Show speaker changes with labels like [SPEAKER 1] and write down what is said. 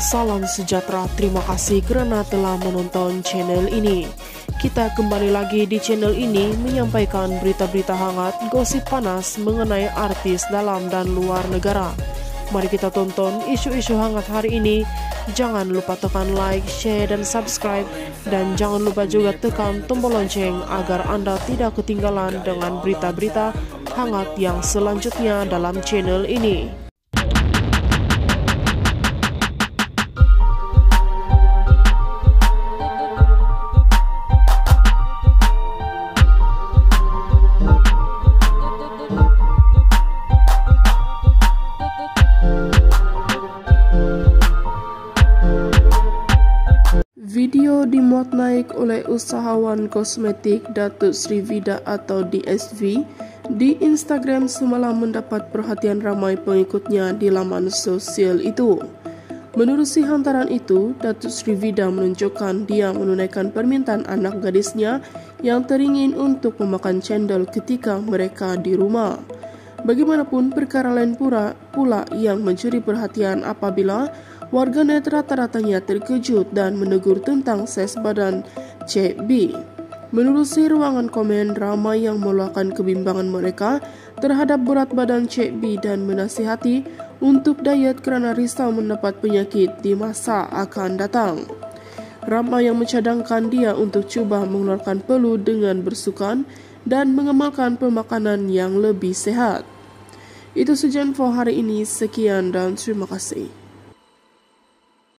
[SPEAKER 1] Salam sejahtera, terima kasih karena telah menonton channel ini. Kita kembali lagi di channel ini menyampaikan berita-berita hangat, gosip panas mengenai artis dalam dan luar negara. Mari kita tonton isu-isu hangat hari ini. Jangan lupa tekan like, share, dan subscribe. Dan jangan lupa juga tekan tombol lonceng agar Anda tidak ketinggalan dengan berita-berita hangat yang selanjutnya dalam channel ini. Video dimuat naik oleh usahawan kosmetik Datuk Sri Vida atau DSV di Instagram semalam mendapat perhatian ramai pengikutnya di laman sosial itu. Menerusi hantaran itu, Datuk Sri Vida menunjukkan dia menunaikan permintaan anak gadisnya yang teringin untuk memakan cendol ketika mereka di rumah. Bagaimanapun, perkara lain pula yang mencuri perhatian apabila warganet rata-ratanya terkejut dan menegur tentang saiz badan Cik B. Menerusi ruangan komen, ramai yang meluahkan kebimbangan mereka terhadap berat badan Cik B dan menasihati untuk diet kerana risau mendapat penyakit di masa akan datang. Ramai yang mencadangkan dia untuk cuba mengeluarkan peluh dengan bersukan dan mengamalkan pemakanan yang lebih sehat. Itu saja info hari ini, sekian dan terima kasih.